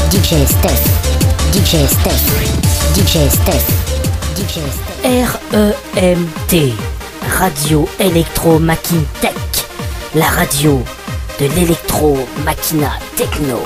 DJ Steph, DJ Steph, DJ Steph, DJ Steph. REMT, Radio Electro Machine Tech, la radio de l'électro machina techno.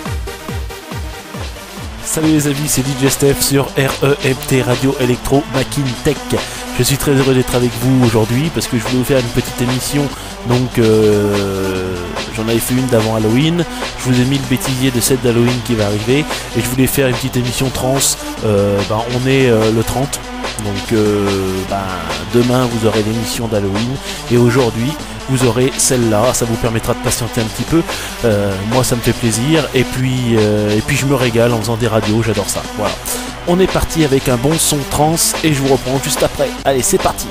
Salut les amis, c'est DJ Steph sur REMT Radio Electro Machine Tech. Je suis très heureux d'être avec vous aujourd'hui parce que je voulais vous faire une petite émission. Donc j'en avais fait une d'avant Halloween. Je vous ai mis le bêtisier de cette d'Halloween qui va arriver. Et je voulais faire une petite émission trans. On est le 30. Donc demain vous aurez l'émission d'Halloween. Et aujourd'hui vous aurez celle-là. Ça vous permettra de patienter un petit peu. Moi ça me fait plaisir. Et puis je me régale en faisant des radios. J'adore ça. Voilà. On est parti avec un bon son trans. Et je vous reprends juste après. Allez, c'est parti.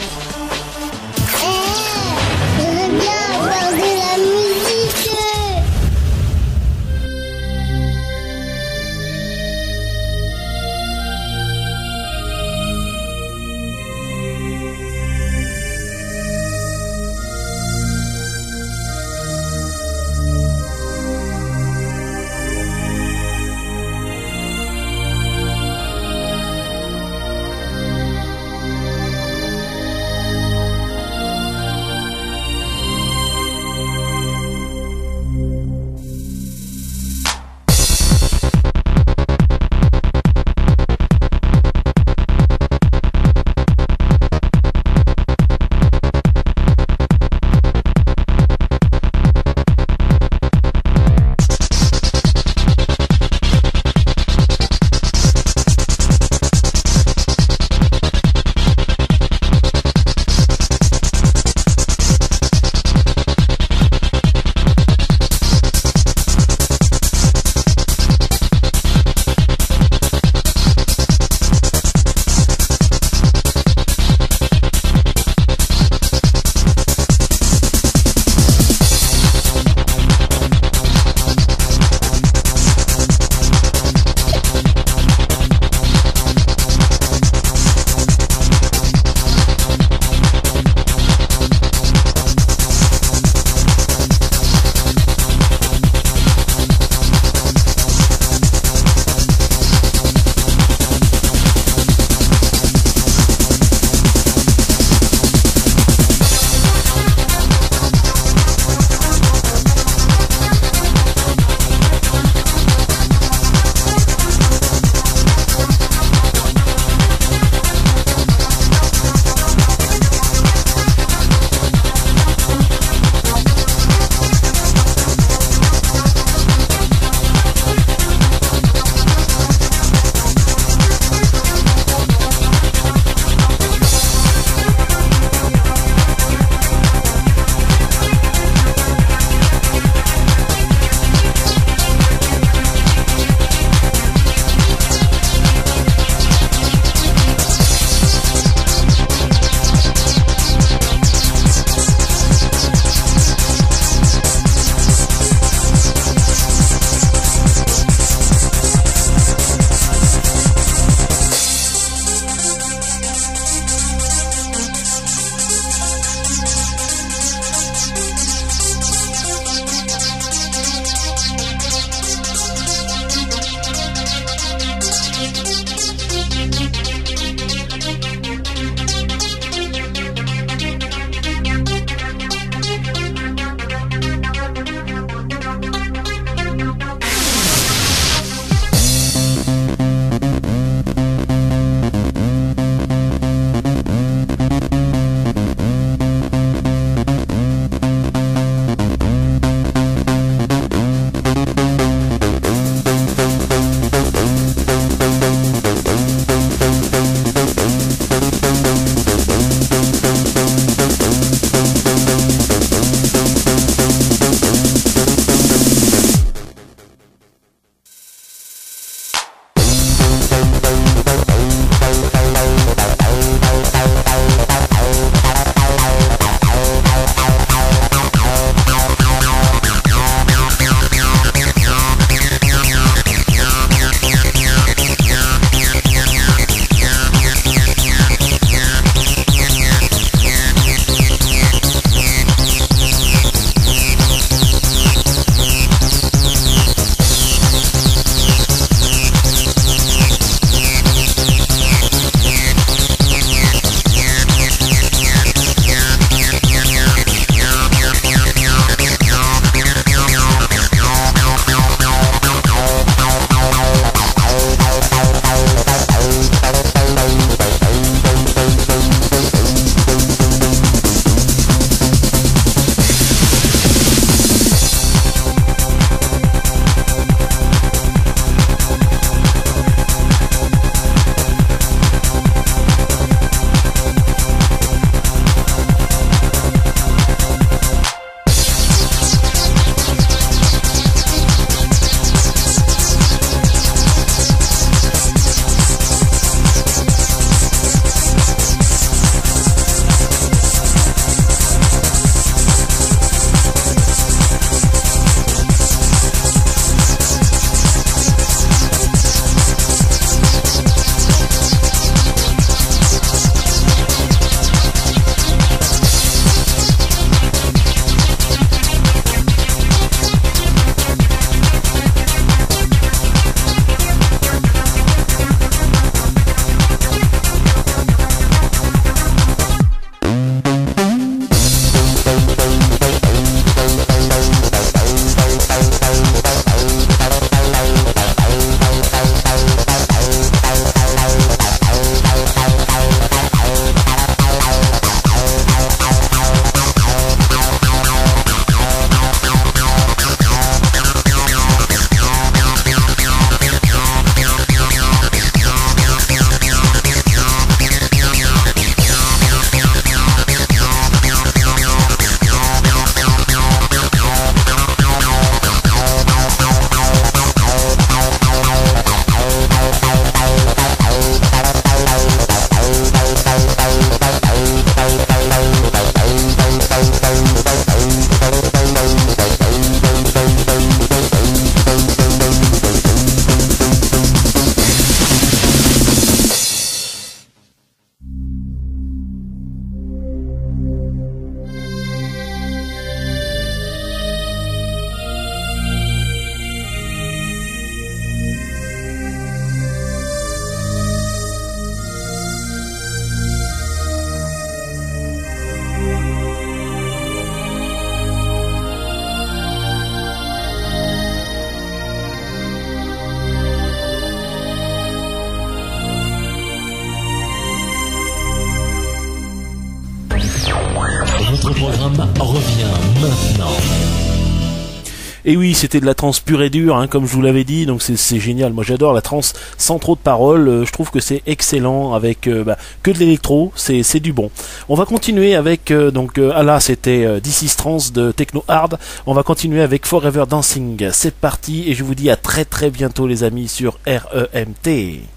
programme revient maintenant. Et oui, c'était de la trance pure et dure, hein, comme je vous l'avais dit, donc c'est génial. Moi j'adore la trance sans trop de paroles, je trouve que c'est excellent avec que de l'électro, c'est du bon. On va continuer avec, là c'était This is Trance de Techno Hard, on va continuer avec Forever Dancing. C'est parti et je vous dis à très très bientôt les amis sur REMT.